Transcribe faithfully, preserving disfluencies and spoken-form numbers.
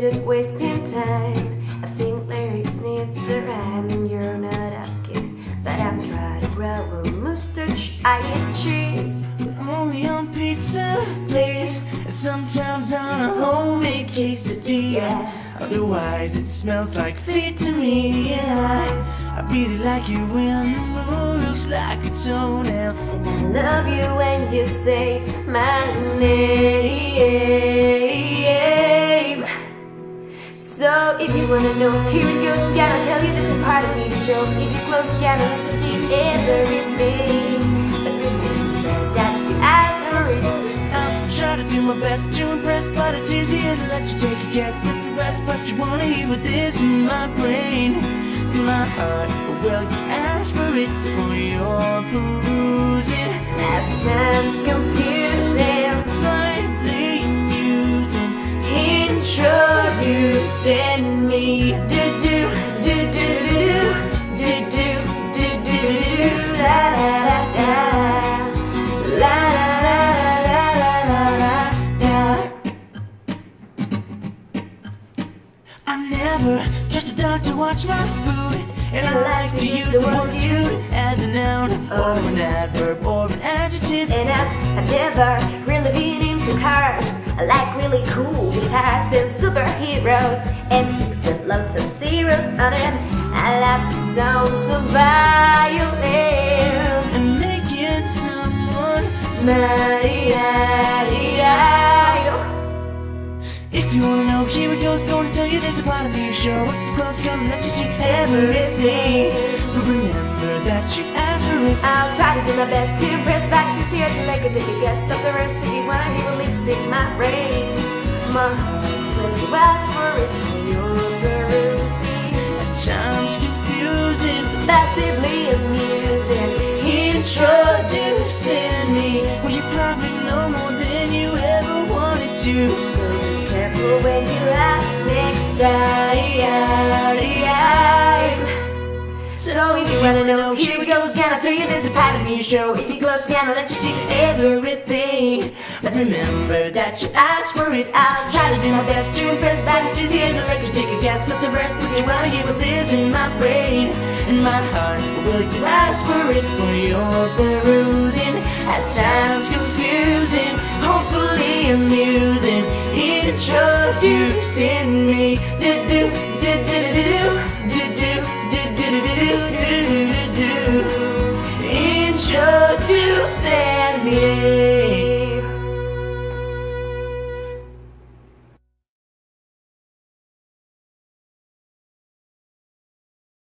good wasting time. I think lyrics needs a rhyme, and you're not asking, but I'm trying to grow a mustache. I eat cheese, only on pizza, please, and sometimes on a homemade quesadilla. Otherwise it smells like feet to me. Yeah, I really like you when the moon looks like a toenail. And I love you when you say my name. So if you wanna know, here it goes. Gotta tell you this is part of me to show. If you close, you gotta let to see everything. But remember that you asked for it. I'm trying to do my best to impress, but it's easier to let you take a guess at the rest. But you wanna hear what is in my brain, in my heart. Well, you asked for it for your perusing. At times confusing, slightly amusing, introducing me. Do do do do do do do do do do do la la la la la la la la la. I never trust a dog to watch my food, and I like to use the word dude as a noun or an adverb or an adjective. And I've, I've never really been into cars. I like really cool guitars and superheroes, antiques with lots of zeros on them. I love the sounds of violins and making someone smile. If you wanna know, here it goes. Gonna tell you there's a part of me show. If you're close, gonna let you see everything. But remember that you asked for it. I'll try to do my best to impress back. She's here to make a take a guess of the rest. If you wanna hear what lives in my brain, my heart will you ask for it for your perusing. At times confusing, Passively amusing, introducing me. well, you probably know more than you ever wanted to. So be careful when you ask next time. So if you wanna know, here it goes. Gonna tell you there's a part of me show. If you close, gonna let you see everything. But remember that you asked for it. I'll try to do my best to impress, but it's easier to let you take a guess of the rest. If you wanna hear what is in my brain, In my heart, will you ask for it for your perusing. at times confusing, hopefully amusing, introducing me. Do do do do do do do do do do do do do do do, introducing me.